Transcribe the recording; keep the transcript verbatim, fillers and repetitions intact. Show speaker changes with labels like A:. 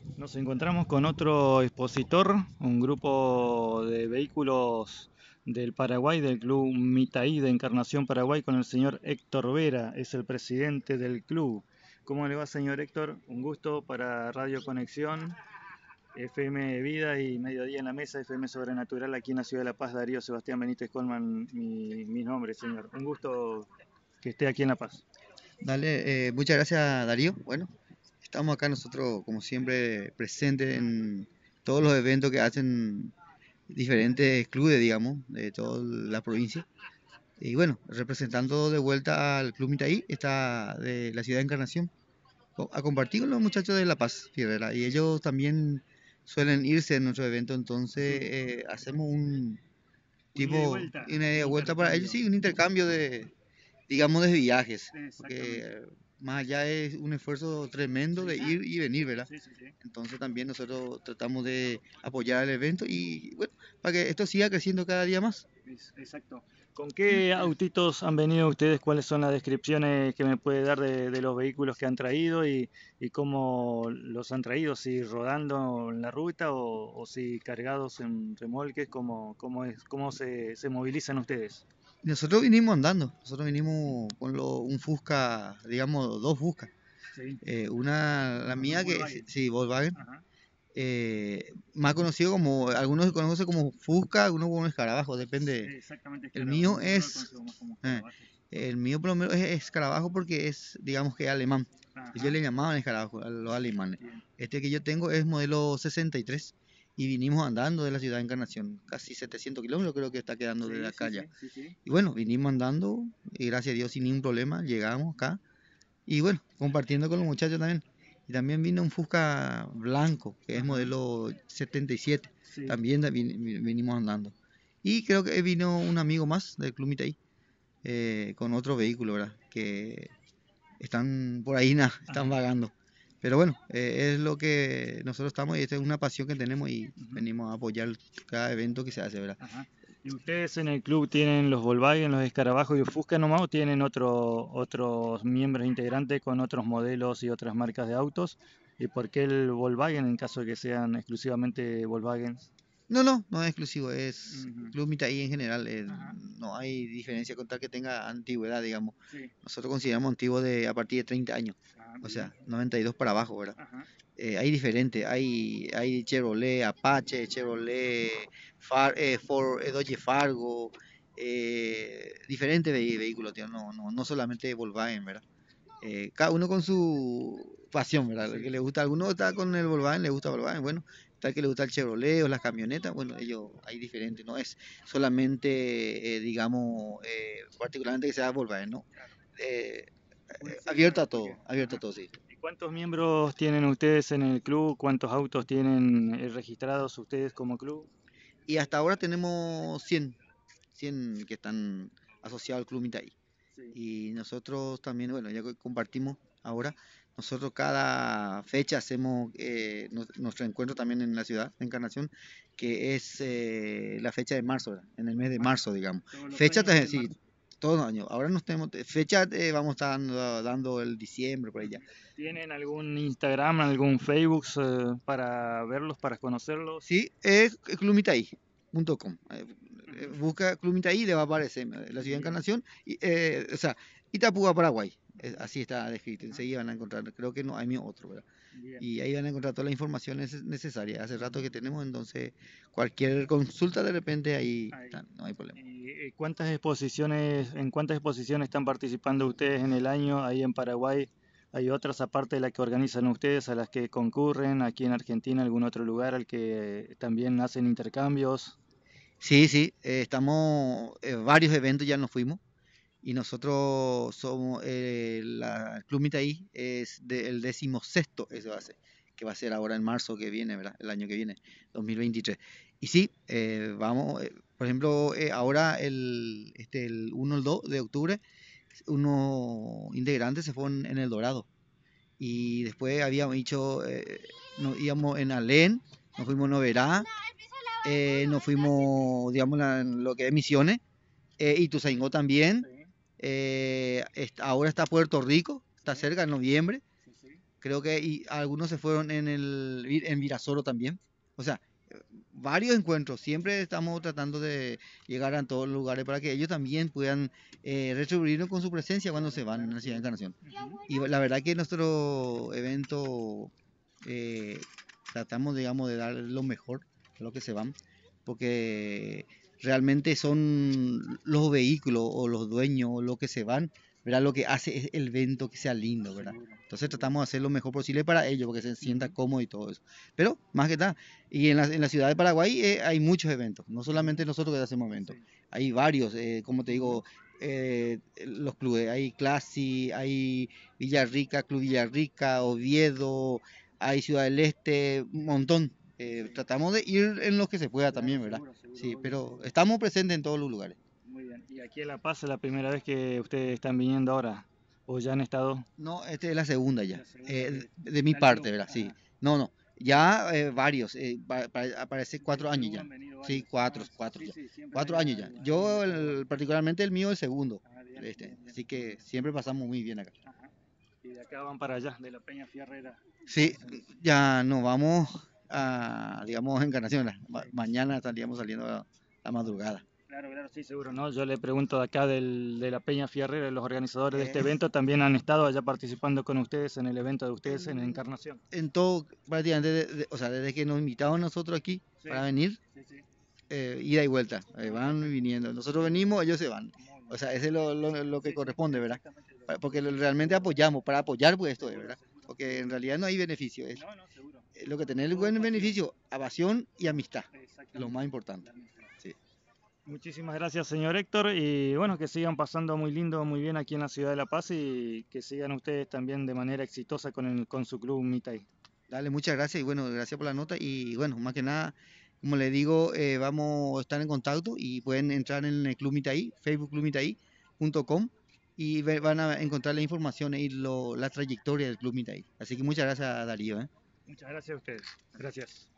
A: Nos encontramos con otro expositor, un grupo de vehículos del Paraguay, del Club Mitaí de Encarnación Paraguay, con el señor Héctor Vera, es el presidente del club. ¿Cómo le va, señor Héctor? Un gusto para Radio Conexión, F M Vida y Mediodía en la Mesa, F M Sobrenatural, aquí en la ciudad de La Paz. Darío Sebastián Benítez Colman, mi, mi nombre, señor. Un gusto que esté aquí en La Paz.
B: Dale, eh, muchas gracias Darío. Bueno, estamos acá nosotros como siempre presentes en todos los eventos que hacen diferentes clubes, digamos, de toda la provincia. Y bueno, representando de vuelta al Club Mitaí, está de la ciudad de Encarnación, co- a compartir con los muchachos de La Paz, Fierrera. Y ellos también suelen irse en nuestro evento, entonces
A: Sí,
B: eh, hacemos un
A: un ida y
B: tipo,
A: vuelta,
B: una ida
A: un
B: y vuelta para ellos,
A: intercambio.
B: sí, un intercambio de, digamos, de viajes, porque
A: Exactamente.
B: eh, más allá es un esfuerzo tremendo de
A: Sí,
B: ir y venir, ¿verdad?
A: sí, sí, sí.
B: Entonces también nosotros tratamos de apoyar el evento y bueno, para que esto siga creciendo cada día más.
A: Es- exacto. ¿Con qué autitos han venido ustedes? ¿Cuáles son las descripciones que me puede dar de, de los vehículos que han traído y, y cómo los han traído? ¿Si rodando en la ruta o, o si cargados en remolques? ¿Cómo, cómo es, cómo se, se movilizan ustedes?
B: Y nosotros vinimos andando, nosotros vinimos con lo- un Fusca, digamos, dos Fusca.
A: Sí,
B: Eh, una, la
A: con dos
B: mía que, sí,
A: Volkswagen.
B: sí, Volkswagen,
A: Ajá.
B: eh, más conocido como, algunos se conocen como Fusca, algunos como Escarabajo,
A: Sí,
B: depende.
A: exactamente,
B: El
A: escarabajo.
B: mío
A: Nosotros lo
B: es,
A: conocemos como
B: eh,
A: escarabajo.
B: el mío por lo menos es escarabajo porque es, digamos que alemán. Ellos
A: Ajá,
B: le llamaban escarabajo a los alemanes.
A: bien.
B: Este que yo tengo es modelo sesenta y tres y vinimos andando de la ciudad de Encarnación, casi setecientos kilómetros creo que está quedando de
A: Sí,
B: acá
A: sí,
B: ya.
A: sí, sí, sí.
B: Y bueno, vinimos andando y gracias a Dios sin ningún problema llegamos acá y bueno, compartiendo con los muchachos también. Y también vino un Fusca blanco, que es
A: Ajá,
B: modelo setenta y siete.
A: sí.
B: También da- vin- vin- vinimos andando. Y creo que vino un amigo más del Club Mitaí, eh, con otro vehículo, ¿verdad? Que están por ahí, nada, están
A: Ajá.
B: vagando. Pero bueno, eh, es lo que nosotros estamos y esta es una pasión que tenemos y
A: Ujú.
B: venimos a apoyar cada evento que se hace, ¿verdad?
A: Ajá. ¿Y ustedes en el club tienen los Volkswagen, los Escarabajos y los Fusca nomás o tienen otro, otros miembros integrantes con otros modelos y otras marcas de autos? ¿Y por qué el Volkswagen en caso de que sean exclusivamente Volkswagen?
B: No, no, no es exclusivo, es
A: Ujú.
B: Club Mitaí en general, eh,
A: Ajá,
B: no hay diferencia con tal que tenga antigüedad, digamos.
A: sí.
B: Nosotros consideramos antiguo de a partir de treinta años,
A: Ah,
B: o
A: bien.
B: sea, noventa y dos para abajo, ¿verdad?
A: Ajá.
B: Eh, hay diferentes, hay, hay Chevrolet Apache, Chevrolet Far, eh, Ford, eh, Dodge Fargo, eh, diferentes ve- vehículos, tío, no, no, no solamente Volkswagen, ¿verdad? Eh, cada uno con su pasión, ¿verdad? El que
A: Sí.
B: le gusta, alguno está con el Volkswagen, le gusta Volkswagen, bueno, está el que le gusta el Chevrolet o las camionetas, bueno, ellos hay diferentes, no es solamente, eh, digamos, eh, particularmente que sea Volkswagen, ¿no?
A: Claro.
B: Eh,
A: Puede
B: eh,
A: ser,
B: abierto
A: claro,
B: a
A: porque.
B: todo, abierto a
A: Ajá.
B: todo, sí.
A: ¿Y cuántos miembros tienen ustedes en el club? ¿Cuántos autos tienen eh, registrados ustedes como club?
B: Y hasta ahora tenemos cien cien que están asociados al Club Mitaí.
A: Sí.
B: Y nosotros también, bueno, ya que compartimos ahora, nosotros cada fecha hacemos eh, nos- nuestro encuentro también en la ciudad de Encarnación, que es eh, la fecha de marzo, ¿verdad? En el mes de
A: Ajá.
B: marzo, digamos.
A: Todos los
B: Fecha,
A: años es
B: te-
A: en
B: sí,
A: marzo.
B: todos los años. Ahora nos tenemos, fecha eh, vamos a estar dando, dando el diciembre, por ahí ya.
A: Ujú. ¿Tienen algún Instagram, algún Facebook eh, para verlos, para conocerlos?
B: Sí, es clubmitaí punto com. Eh, eh,
A: Ujú.
B: Busca Club Mitaí y le va a aparecer eh, la ciudad de
A: Bien.
B: Encarnación, y, eh, o sea, Itapúa, Paraguay. Eh,
A: Ujú.
B: así está descrito.
A: Ajá.
B: Enseguida van a encontrar, creo que no hay ni otro, ¿verdad?
A: Bien.
B: Y ahí van a encontrar toda la información neces- necesaria. Hace rato
A: Ujú.
B: que tenemos, entonces cualquier consulta de repente ahí
A: Ahí.
B: está, no hay problema.
A: ¿Y y cuántas exposiciones, en cuántas exposiciones están participando ustedes en el año ahí en Paraguay? ¿Hay otras aparte de la que organizan ustedes, a las que concurren aquí en Argentina, algún otro lugar al que también hacen intercambios?
B: Sí, sí, eh, estamos, eh, varios eventos ya nos fuimos. Y nosotros somos, eh, la, el Club Mitaí es de- el decimosexto, eso va a ser, que va a ser ahora en marzo que viene, ¿verdad? El año que viene, dos mil veintitrés. Y sí, eh, vamos, eh, por ejemplo, eh, ahora el, este, el uno, el dos de octubre, unos integrantes se fueron en El Dorado. Y después habíamos dicho, eh, nos íbamos en Alén, nos fuimos en Noverá, eh, nos fuimos, digamos, la- en lo que es Misiones, eh, Ituzaingó también.
A: Sí,
B: Eh, est- ahora está Puerto Rico,
A: sí,
B: está cerca, en noviembre.
A: sí, sí.
B: creo que y algunos se fueron en el Vi- en Virasoro también. O sea, eh, varios encuentros. Siempre estamos tratando de llegar a todos los lugares para que ellos también puedan eh, retribuirnos con su presencia cuando se van a la ciudad de Encarnación.
A: Ujú.
B: Y la verdad que nuestro evento eh, tratamos, digamos, de dar lo mejor a los que se van, porque realmente son los vehículos o los dueños o los que se van, ¿verdad? Lo que hace es el evento que sea lindo, ¿verdad?
A: Seguro,
B: Entonces
A: seguro.
B: tratamos de hacer lo mejor posible para ellos, porque se sienta
A: Ujú.
B: cómodo y todo eso. Pero, más que nada, y en la, en la ciudad de Paraguay eh, hay muchos eventos, no solamente
A: Ujú.
B: nosotros que hacemos eventos,
A: Sí.
B: hay varios, eh, como te
A: Ujú.
B: digo, eh, los clubes, hay Clasi, hay Villarrica, Club Villarrica, Oviedo, hay Ciudad del Este, un montón. Eh,
A: Sí.
B: tratamos de ir en los que se pueda
A: Claro,
B: también, ¿verdad?
A: seguro, seguro,
B: Sí,
A: obvio,
B: pero
A: obvio.
B: estamos presentes en todos los lugares.
A: Muy bien. ¿Y aquí en La Paz es la primera vez que ustedes están viniendo ahora? ¿O ya han estado?
B: No, esta es la segunda ya,
A: La segunda
B: eh,
A: que
B: de, de mi
A: al
B: parte,
A: club.
B: ¿verdad? Sí.
A: Ajá.
B: No, no, ya eh, varios, eh, pa- pa- aparece cuatro
A: Del
B: años
A: club
B: ya.
A: han venido
B: Sí,
A: varios.
B: cuatro,
A: Ah,
B: cuatro
A: sí,
B: ya.
A: sí, siempre
B: Cuatro
A: hay
B: años ya.
A: algo- alguien
B: Yo,
A: de
B: el-
A: Paraguay.
B: particularmente el mío, el segundo.
A: Ah, bien,
B: Este.
A: bien, bien.
B: Así que siempre pasamos muy bien acá.
A: Ajá. Y de acá van para allá, de la Peña Fierrera.
B: Sí,
A: Hacen-
B: ya nos vamos a, digamos, Encarnación. Ma-
A: Sí.
B: mañana estaríamos saliendo a la madrugada.
A: Claro, claro, sí, seguro, ¿no? Yo le pregunto de acá del, de la Peña Fierrera, los organizadores de este
B: Eh,
A: evento también han estado allá participando con ustedes en el evento de ustedes en
B: en,
A: Encarnación.
B: en todo, prácticamente, de- de- o sea, desde que nos invitaron nosotros aquí
A: Sí,
B: para venir,
A: sí, sí.
B: eh, ida y vuelta, eh,
A: Ah,
B: van
A: perfecto.
B: viniendo. Nosotros venimos, ellos se van.
A: Muy
B: O
A: bien.
B: sea, ese es lo, lo- lo que
A: Sí, sí,
B: corresponde, ¿verdad?
A: exactamente lo,
B: Pa-
A: lo
B: Porque lo-
A: que
B: realmente apoyamos, para apoyar pues esto es,
A: seguro,
B: ¿verdad?
A: seguro,
B: Porque en
A: seguro.
B: realidad no hay beneficio, es
A: No, no, seguro.
B: eh, lo que tener el
A: Todo
B: buen
A: pasión.
B: beneficio, pasión y amistad, lo más
A: Exactamente.
B: importante.
A: La amistad.
B: Sí.
A: Muchísimas gracias, señor Héctor, y bueno, que sigan pasando muy lindo, muy bien aquí en la ciudad de La Paz y que sigan ustedes también de manera exitosa con el, con su club Mitay.
B: Dale, muchas gracias y bueno, gracias por la nota y bueno, más que nada, como le digo, eh, vamos a estar en contacto y pueden entrar en el Club Mitaí, facebook club mitaí punto com y ve- van a encontrar la información y lo- la trayectoria del Club Mitaí. Así que muchas gracias, Darío, ¿eh?
A: Muchas gracias a ustedes. Gracias.